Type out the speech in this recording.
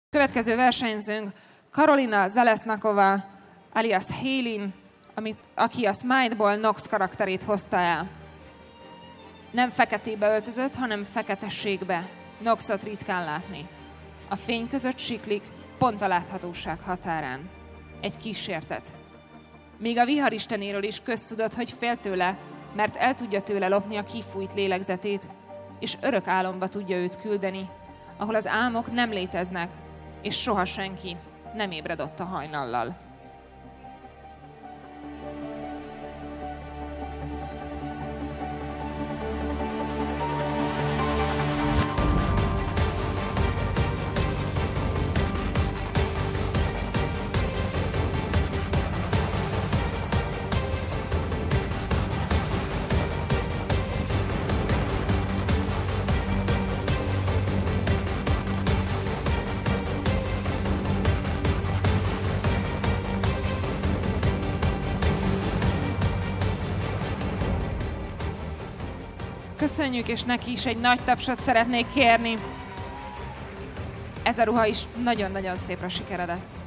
Következő versenyzőnk Karolina Zalesznakova, alias Hélin, aki a Smite-ból Nox karakterét hozta el. Nem feketébe öltözött, hanem feketességbe. Noxot ritkán látni. A fény között siklik, pont a láthatóság határán. Egy kísértet. Még a viharistenéről is köztudott, hogy fél tőle, mert el tudja tőle lopni a kifújt lélegzetét, és örök álomba tudja őt küldeni, ahol az álmok nem léteznek, és soha senki nem ébred ott a hajnallal. Köszönjük, és neki is egy nagy tapsot szeretnék kérni. Ez a ruha is nagyon-nagyon szépre sikeredett.